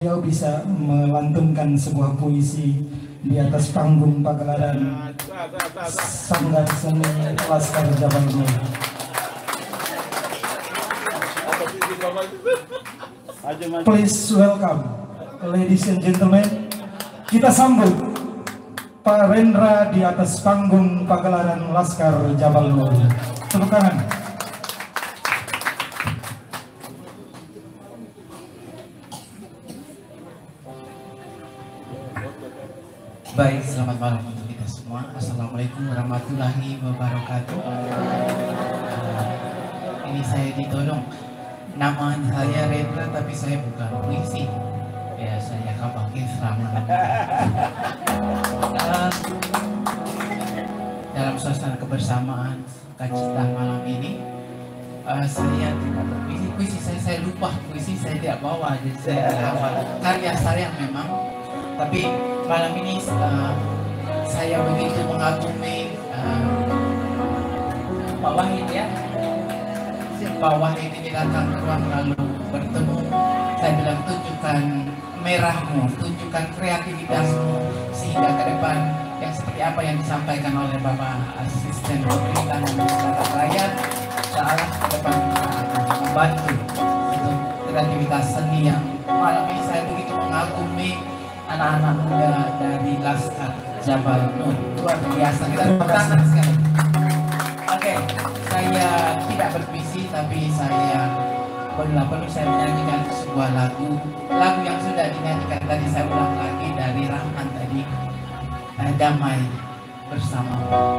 Beliau bisa melantunkan sebuah puisi di atas panggung pagelaran Sanggar Seni Laskar Jabal Nur. Please welcome, ladies and gentlemen. Kita sambut Pak Rendra di atas panggung pagelaran Laskar Jabal Nur. Tepuk tangan. Baik, selamat malam untuk kita semua. Assalamualaikum warahmatullahi wabarakatuh. Ini saya ditolong. Nama saya Rendra, tapi saya bukan puisi. Ya, saya Kabakir Selama. Dalam suasana kebersamaan sukacita malam ini, saya tidak berpuisi. Puisi saya lupa, puisi saya tidak bawa. Jadi saya hafal karya saya memang. Tapi malam ini saya begitu mengagumi Pak Wahid ya. Pak Wahid ini datang ke ruang lalu bertemu. Saya bilang tunjukkan merahmu, tunjukkan kreativitasmu sehingga ke depan yang seperti apa yang disampaikan oleh Bapak Asisten Pemerintahan Masyarakat Rakyat seolah ke depan akan membantu untuk kreativitas seni yang malam ini saya begitu mengagumi. Anak-anak muda dari Laskar Jabal Nur luar biasa, kita tepuk tangan sekali. Oke, saya tidak berpuisi tapi saya perlu saya menyanyikan sebuah lagu yang sudah dinyanyikan tadi, saya ulang lagi dari Rahman tadi, Damai Bersama.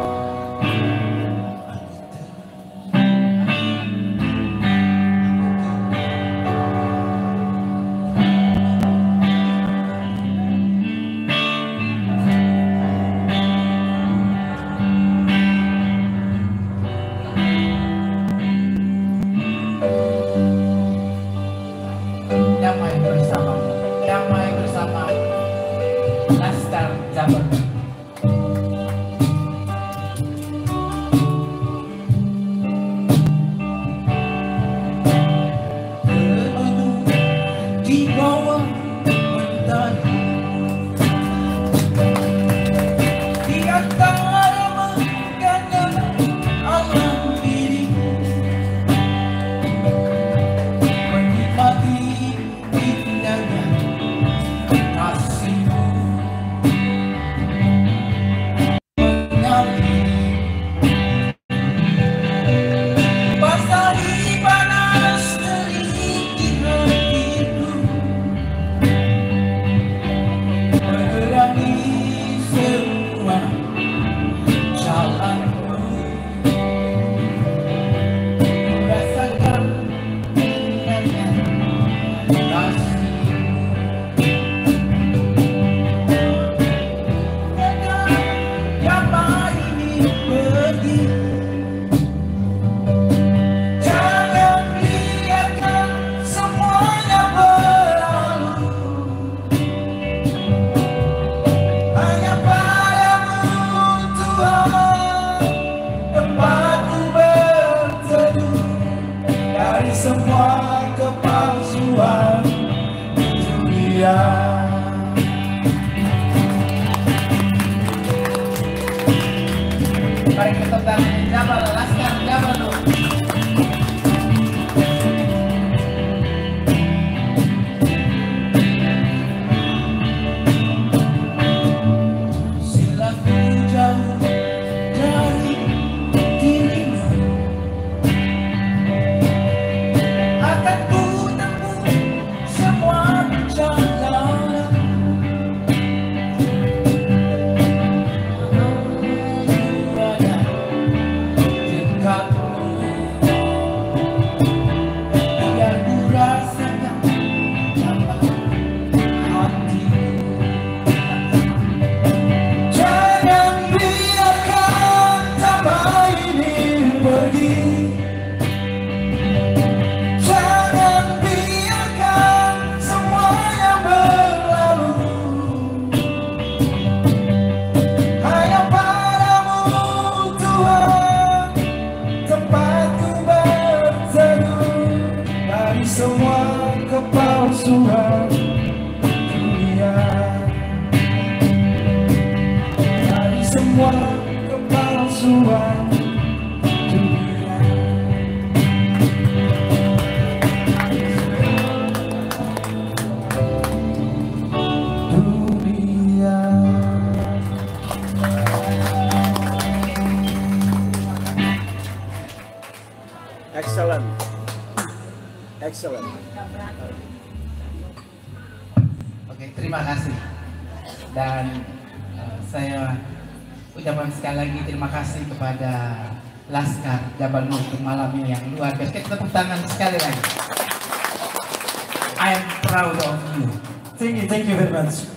Damai bersama Laskar Jabal Nur. Di bawah mentari, di antara menggandeng alam diri, menikmati indahnya kasihmu mengalir, basahi panas terik di hatiku, menerangi semua jalanmu, rasakan indahnya kasihmu. Damai ini pergi, jangan biarkan semuanya berlalu. Hanya padamu Tuhan tempatku berteduh dari semua kepalsuan dunia. Mari kita tepuk Jabal Laskar Jabal Nur. Silaku jauh dari dirimu, akan ku tempuh semua jalan. Excellent. Oke, terima kasih. Dan saya ucapkan sekali lagi terima kasih kepada Laskar Jabal Nur untuk malam ini yang luar biasa. Kita tepuk tangan sekali lagi. I am proud of you. Thank you very much.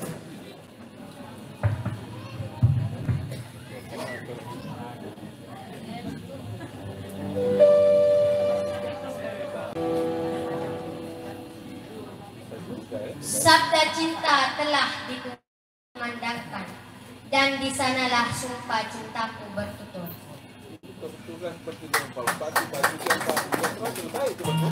Sabda cinta telah dikumandangkan, dan di sanalah sumpah cintaku bertutur.